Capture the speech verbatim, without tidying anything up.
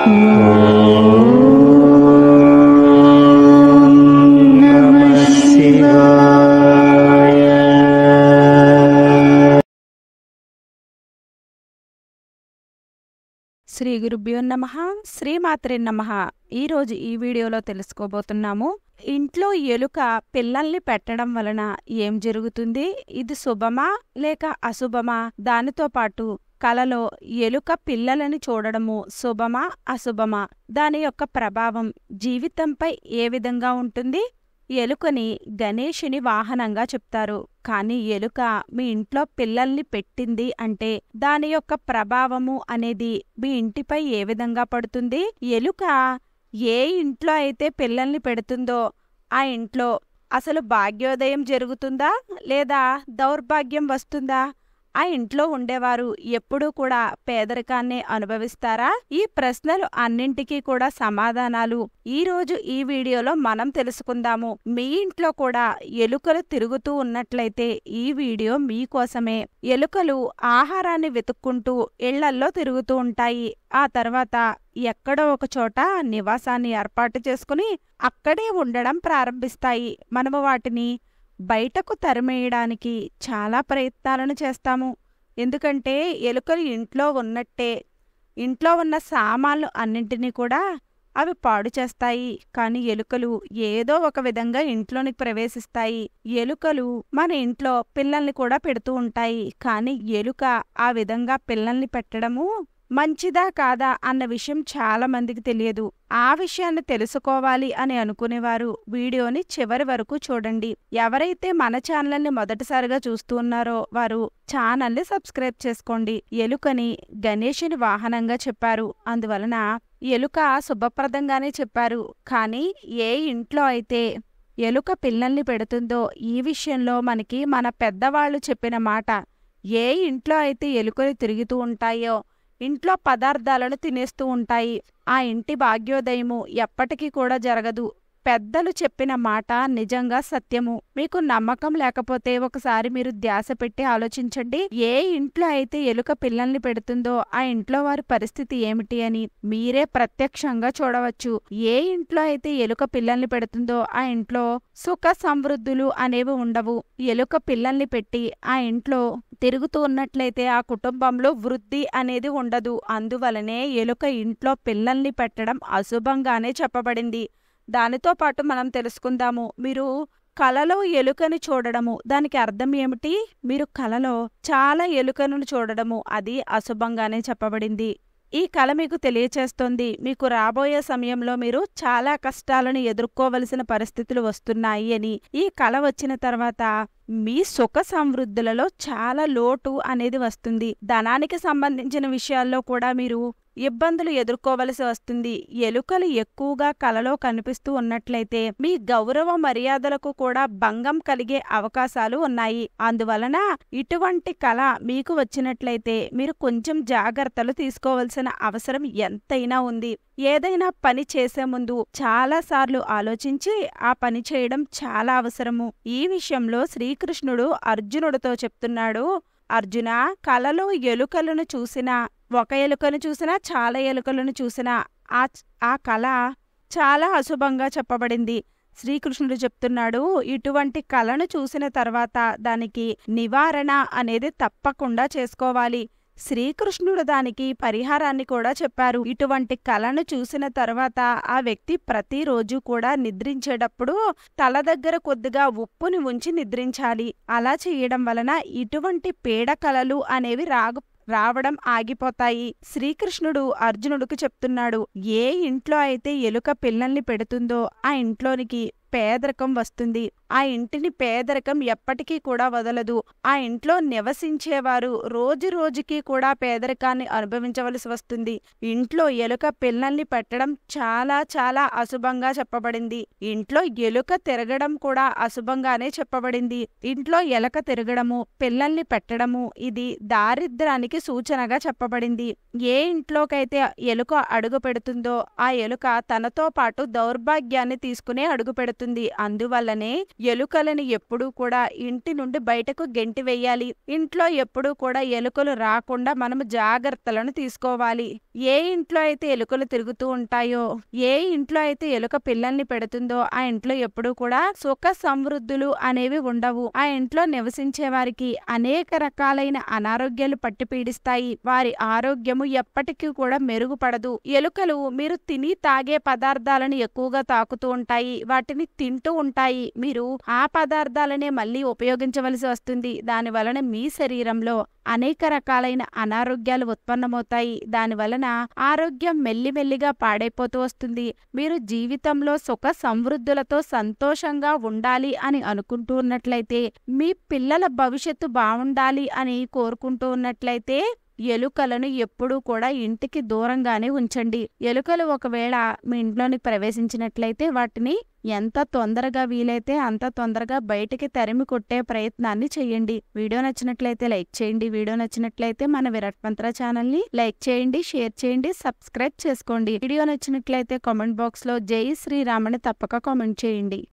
శ్రీ గురుభ్యో నమః. శ్రీమాత్రే నమః. ఈరోజు ఈ వీడియోలో తెలుసుకోబోతున్నాము, ఇంట్లో ఎలుక పిల్లల్ని పెట్టడం వలన ఏం జరుగుతుంది, ఇది శుభమా లేక అశుభమా, దానితో పాటు కలలో ఎలుక పిల్లలని చూడడము శుభమా అశుభమా, దాని యొక్క ప్రభావం జీవితంపై ఏ విధంగా ఉంటుంది. ఎలుకని గణేశుని వాహనంగా చెప్తారు, కానీ ఎలుక మీ ఇంట్లో పిల్లల్ని పెట్టింది అంటే దాని యొక్క ప్రభావము అనేది మీ ఇంటిపై ఏ విధంగా పడుతుంది. ఎలుక ఏ ఇంట్లో అయితే పిల్లల్ని పెడుతుందో ఆ ఇంట్లో అసలు భాగ్యోదయం జరుగుతుందా లేదా దౌర్భాగ్యం వస్తుందా, ఆ ఇంట్లో ఉండేవారు ఎప్పుడూ కూడా పేదరికాన్ని అనుభవిస్తారా? ఈ ప్రశ్నలు అన్నింటికీ కూడా సమాధానాలు ఈరోజు ఈ వీడియోలో మనం తెలుసుకుందాము. మీ ఇంట్లో కూడా ఎలుకలు తిరుగుతూ ఉన్నట్లయితే ఈ వీడియో మీకోసమే. ఎలుకలు ఆహారాన్ని వెతుక్కుంటూ ఇళ్లల్లో తిరుగుతూ ఉంటాయి. ఆ తర్వాత ఎక్కడో ఒక చోట నివాసాన్ని ఏర్పాటు చేసుకుని అక్కడే ఉండడం ప్రారంభిస్తాయి. మనము వాటిని బయటకు తరిమేయడానికి చాలా ప్రయత్నాలను చేస్తాము. ఎందుకంటే ఎలుకలు ఇంట్లో ఉన్నట్టే ఇంట్లో ఉన్న సామాన్లు అన్నింటినీ కూడా అవి పాడు చేస్తాయి. కానీ ఎలుకలు ఏదో ఒక విధంగా ఇంట్లోనికి ప్రవేశిస్తాయి. ఎలుకలు మన ఇంట్లో పిల్లల్ని కూడా పెడుతూ ఉంటాయి. కానీ ఎలుక ఆ విధంగా పిల్లల్ని పెట్టడము మంచిదా కాదా అన్న విషయం చాలా మందికి తెలియదు. ఆ విషయాన్ని తెలుసుకోవాలి అని అనుకునేవారు వీడియోని చివరి వరకు చూడండి. ఎవరైతే మన ఛానల్ని మొదటిసారిగా చూస్తూ ఉన్నారో వారు ఛానల్ని సబ్స్క్రైబ్ చేసుకోండి. ఎలుకని గణేశుని వాహనంగా చెప్పారు, అందువలన ఎలుక శుభప్రదంగానే చెప్పారు. కానీ ఏ ఇంట్లో అయితే ఎలుక పిల్లల్ని పెడుతుందో ఈ విషయంలో మనకి మన పెద్దవాళ్ళు చెప్పిన మాట, ఏ ఇంట్లో అయితే ఎలుకలు తిరుగుతూ ఉంటాయో ఇంట్లో పదార్థాలను తినేస్తూ ఉంటాయి, ఆ ఇంటి భాగ్యోదయము ఎప్పటికీ కూడా జరగదు. పెద్దలు చెప్పిన మాట నిజంగా సత్యము. మీకు నమ్మకం లేకపోతే ఒకసారి మీరు ధ్యాస పెట్టి ఆలోచించండి. ఏ ఇంట్లో అయితే ఎలుక పిల్లల్ని పెడుతుందో ఆ ఇంట్లో వారి పరిస్థితి ఏమిటి అని మీరే ప్రత్యక్షంగా చూడవచ్చు. ఏ ఇంట్లో అయితే ఎలుక పిల్లల్ని పెడుతుందో ఆ ఇంట్లో సుఖ సమృద్ధులు అనేవి ఉండవు. ఎలుక పిల్లల్ని పెట్టి ఆ ఇంట్లో తిరుగుతూ ఉన్నట్లయితే ఆ కుటుంబంలో వృద్ధి అనేది ఉండదు. అందువలనే ఎలుక ఇంట్లో పిల్లల్ని పెట్టడం అశుభంగానే చెప్పబడింది. దానితో పాటు మనం తెలుసుకుందాము, మీరు కలలో ఎలుకని చూడడము దానికి అర్థం ఏమిటి? మీరు కలలో చాలా ఎలుకలను చూడడము అది అశుభంగానే చెప్పబడింది. ఈ కల మీకు తెలియచేస్తోంది, మీకు రాబోయే సమయంలో మీరు చాలా కష్టాలను ఎదుర్కోవలసిన పరిస్థితులు వస్తున్నాయి అని. ఈ కల వచ్చిన తర్వాత మీ సుఖ సమృద్ధులలో చాలా లోటు అనేది వస్తుంది. ధనానికి సంబంధించిన విషయాల్లో కూడా మీరు ఇబ్బందులు ఎదుర్కోవలసి వస్తుంది. ఎలుకలు ఎక్కువగా కలలో కనిపిస్తూ ఉన్నట్లయితే మీ గౌరవ మర్యాదలకు కూడా భంగం కలిగే అవకాశాలు ఉన్నాయి. అందువలన ఇటువంటి కల మీకు వచ్చినట్లయితే మీరు కొంచెం జాగ్రత్తలు తీసుకోవలసిన అవసరం ఎంతైనా ఉంది. ఏదైనా పని చేసే ముందు చాలా సార్లు ఆలోచించి ఆ పని చేయడం చాలా అవసరము. ఈ విషయంలో శ్రీకృష్ణుడు అర్జునుడితో చెప్తున్నాడు, అర్జున, కలలో ఎలుకలను చూసినా, ఒక ఎలుకను చూసినా చాలా ఎలుకలను చూసినా ఆ ఆ కళ చాలా అశుభంగా చెప్పబడింది. శ్రీకృష్ణుడు చెప్తున్నాడు, ఇటువంటి కళను చూసిన తర్వాత దానికి నివారణ అనేది తప్పకుండా చేసుకోవాలి. శ్రీకృష్ణుడు దానికి పరిహారాన్ని కూడా చెప్పారు. ఇటువంటి కళను చూసిన తర్వాత ఆ వ్యక్తి ప్రతిరోజు కూడా నిద్రించేటప్పుడు తల దగ్గర కొద్దిగా ఉప్పుని ఉంచి నిద్రించాలి. అలా చేయడం వలన ఇటువంటి పీడ కళలు అనేవి రాగు రావడం ఆగిపోతాయి. శ్రీకృష్ణుడు అర్జునుడికి చెప్తున్నాడు, ఏ ఇంట్లో అయితే ఎలుక పిల్లల్ని పెడుతుందో ఆ ఇంట్లోనికి పేదరికం వస్తుంది. ఆ ఇంటిని పేదరికం ఎప్పటికీ కూడా వదలదు. ఆ ఇంట్లో నివసించేవారు రోజు రోజుకి కూడా పేదరికాన్ని అనుభవించవలసి వస్తుంది. ఇంట్లో ఎలుక పిల్లల్ని పెట్టడం చాలా చాలా అశుభంగా చెప్పబడింది. ఇంట్లో ఎలుక తిరగడం కూడా అశుభంగానే చెప్పబడింది. ఇంట్లో ఎలుక తిరగడము, పిల్లల్ని పెట్టడము ఇది దారిద్ర్యానికి సూచనగా చెప్పబడింది. ఏ ఇంట్లోకైతే ఎలుక అడుగు పెడుతుందో ఆ ఎలుక తనతో పాటు దౌర్భాగ్యాన్ని తీసుకునే అడుగు పెడుతుంది. పడుతుంది. అందువల్లనే ఎలుకలని ఎప్పుడూ కూడా ఇంటి నుండి బయటకు గెంటి వేయాలి. ఇంట్లో ఎప్పుడూ కూడా ఎలుకలు రాకుండా మనము జాగ్రత్తలను తీసుకోవాలి. ఏ ఇంట్లో అయితే ఎలుకలు తిరుగుతూ ఉంటాయో, ఏ ఇంట్లో అయితే ఎలుక పిల్లల్ని పెడుతుందో ఆ ఇంట్లో ఎప్పుడూ కూడా సుఖ సమృద్ధులు అనేవి ఉండవు. ఆ ఇంట్లో నివసించే వారికి అనేక రకాలైన అనారోగ్యాలు పట్టి పీడిస్తాయి. వారి ఆరోగ్యము ఎప్పటికీ కూడా మెరుగుపడదు. ఎలుకలు మీరు తిని తాగే పదార్థాలను ఎక్కువగా తాకుతూ ఉంటాయి. వాటిని తింటూ ఉంటాయి. మీరు ఆ పదార్థాలనే మళ్ళీ ఉపయోగించవలసి వస్తుంది. దాని వలన మీ శరీరంలో అనేక రకాలైన అనారోగ్యాలు ఉత్పన్నమవుతాయి. దాని వలన ఆరోగ్యం మెల్లిమెల్లిగా పాడైపోతూ వస్తుంది. మీరు జీవితంలో సుఖ సమృద్ధులతో సంతోషంగా ఉండాలి అని అనుకుంటూ ఉన్నట్లయితే, మీ పిల్లల భవిష్యత్తు బాగుండాలి అని కోరుకుంటూ ఉన్నట్లయితే ఎలుకలను ఎప్పుడూ కూడా ఇంటికి దూరంగానే ఉంచండి. ఎలుకలు ఒకవేళ మీ ఇంట్లోనికి ప్రవేశించినట్లయితే వాటిని ఎంత తొందరగా వీలైతే అంత తొందరగా బయటికి తరిమి కొట్టే ప్రయత్నాన్ని చేయండి. వీడియో నచ్చినట్లయితే లైక్ చేయండి. వీడియో నచ్చినట్లయితే మన విరాట్ మంత్ర ఛానల్ ని లైక్ చేయండి, షేర్ చేయండి, సబ్స్క్రైబ్ చేసుకోండి. వీడియో నచ్చినట్లయితే కామెంట్ బాక్స్ లో జై శ్రీరామ్ అని తప్పక కామెంట్ చేయండి.